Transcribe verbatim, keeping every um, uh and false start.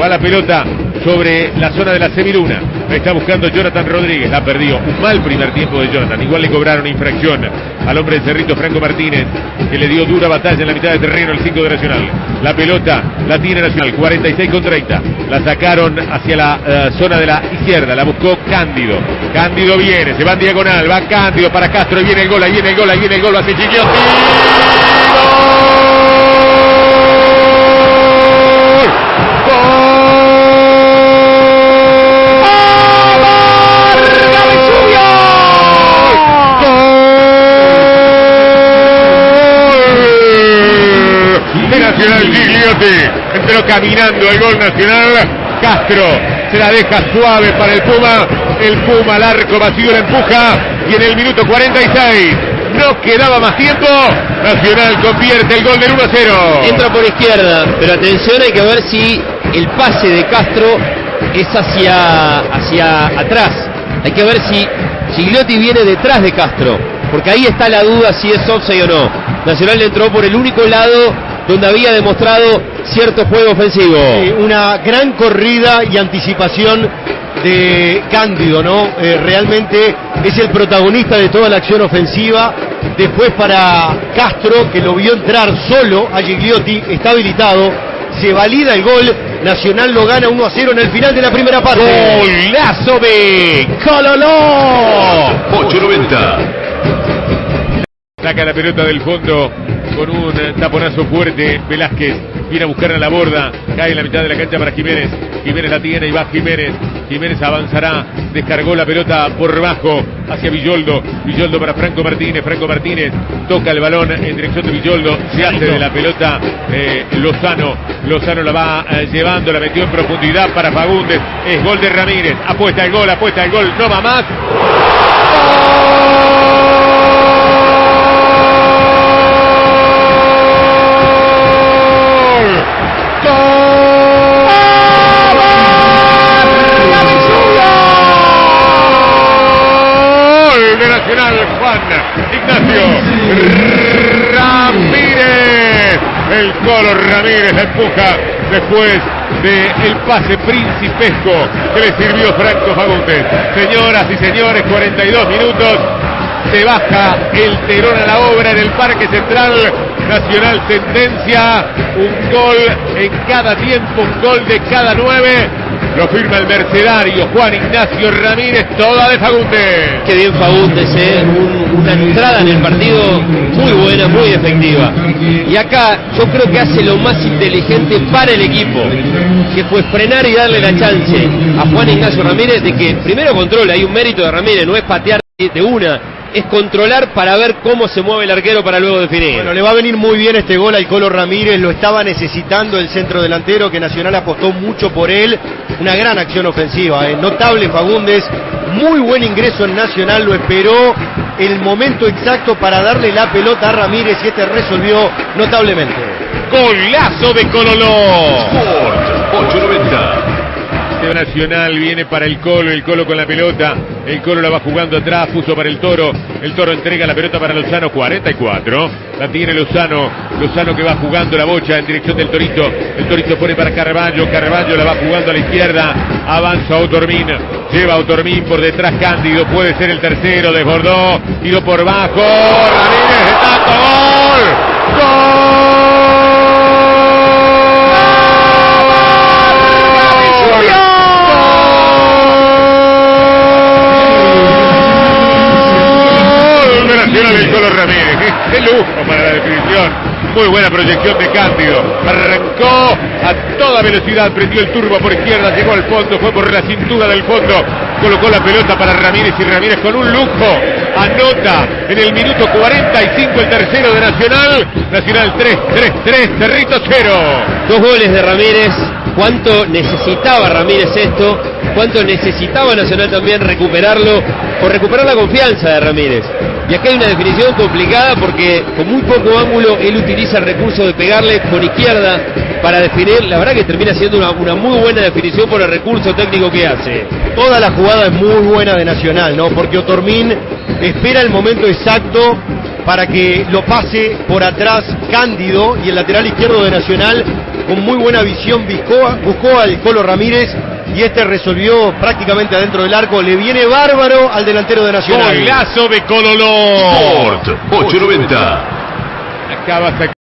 Va la pelota sobre la zona de la semiluna. La está buscando Jonathan Rodríguez. La perdió. Un mal primer tiempo de Jonathan. Igual le cobraron infracción al hombre de Cerrito, Franco Martínez, que le dio dura batalla en la mitad de terreno el cinco de Nacional. La pelota la tiene Nacional. cuarenta y seis con treinta. La sacaron hacia la uh, zona de la izquierda. La buscó Cándido. Cándido viene. Se va en diagonal. Va Cándido para Castro. Y viene el gol. Ahí viene el gol. Ahí viene el gol. Hace Gigliotti. Entró caminando el gol Nacional. Castro se la deja suave para el Puma. El Puma al arco vacío la empuja. Y en el minuto cuarenta y seis no quedaba más tiempo. Nacional convierte el gol del uno a cero. Entra por izquierda, pero atención, hay que ver si el pase de Castro es hacia, hacia atrás. Hay que ver si Gigliotti viene detrás de Castro, porque ahí está la duda si es offside o no. Nacional entró por el único lado donde había demostrado cierto juego ofensivo. Sí, una gran corrida y anticipación de Cándido, ¿no? Eh, realmente es el protagonista de toda la acción ofensiva. Después para Castro, que lo vio entrar solo a Gigliotti, está habilitado, se valida el gol. Nacional lo gana uno a cero en el final de la primera parte. Golazo de Cololó. ocho noventa. Saca la pelota del fondo con un taponazo fuerte. Velázquez viene a buscar a la borda. Cae en la mitad de la cancha para Jiménez. Jiménez la tiene y va Jiménez. Jiménez avanzará. Descargó la pelota por bajo hacia Villoldo. Villoldo para Franco Martínez. Franco Martínez toca el balón en dirección de Villoldo. Se hace de la pelota eh, Lozano. Lozano la va eh, llevando. La metió en profundidad para Fagundes. Es gol de Ramírez. Apuesta el gol, apuesta el gol. No va más. Juan Ignacio Ramírez. El Colo Ramírez la empuja después del pase principesco que le sirvió Franco Fagundes. Señoras y señores, cuarenta y dos minutos. Se baja el telón a la obra en el Parque Central. Nacional sentencia un gol en cada tiempo, un gol de cada nueve. Lo firma el mercenario Juan Ignacio Ramírez, toda de Fagundes. Qué bien Fagundes, ¿eh? Un, una entrada en el partido muy buena, muy efectiva. Y acá yo creo que hace lo más inteligente para el equipo, que fue frenar y darle la chance a Juan Ignacio Ramírez de que primero controle. Hay un mérito de Ramírez, no es patear de una, es controlar para ver cómo se mueve el arquero para luego definir. Bueno, le va a venir muy bien este gol al Colo Ramírez, lo estaba necesitando el centro delantero, que Nacional apostó mucho por él. Una gran acción ofensiva, ¿eh? Notable Fagundes, muy buen ingreso en Nacional, lo esperó el momento exacto para darle la pelota a Ramírez y este resolvió notablemente. Golazo de Cololó. Sport ocho noventa. Nacional viene para el Colo, el Colo con la pelota, el Colo la va jugando atrás, puso para el Toro, el Toro entrega la pelota para Lozano, cuarenta y cuatro, la tiene Lozano, Lozano que va jugando la bocha en dirección del Torito, el Torito pone para Carballo, Carballo la va jugando a la izquierda, avanza Otormín, lleva Otormín por detrás Cándido, puede ser el tercero, desbordó, tiró por bajo, Ramírez de tanto, gol, gol. El Colo Ramírez, qué, qué lujo para la definición, muy buena proyección de Cándido, arrancó a toda velocidad, prendió el turbo por izquierda, llegó al fondo, fue por la cintura del fondo, colocó la pelota para Ramírez y Ramírez con un lujo anota en el minuto cuarenta y cinco el tercero de Nacional. Nacional tres, tres, tres, Cerrito cero. Dos goles de Ramírez. Cuánto necesitaba Ramírez esto, cuánto necesitaba Nacional también recuperarlo, o recuperar la confianza de Ramírez. Y acá hay una definición complicada porque con muy poco ángulo él utiliza el recurso de pegarle con izquierda para definir. La verdad que termina siendo una, una muy buena definición por el recurso técnico que hace. Toda la jugada es muy buena de Nacional, ¿no? Porque Otormín espera el momento exacto para que lo pase por atrás Cándido y el lateral izquierdo de Nacional con muy buena visión buscó, buscó al Colo Ramírez y este resolvió prácticamente adentro del arco. Le viene bárbaro al delantero de Nacional. Golazo de Cololó. Sport ochocientos noventa. Acaba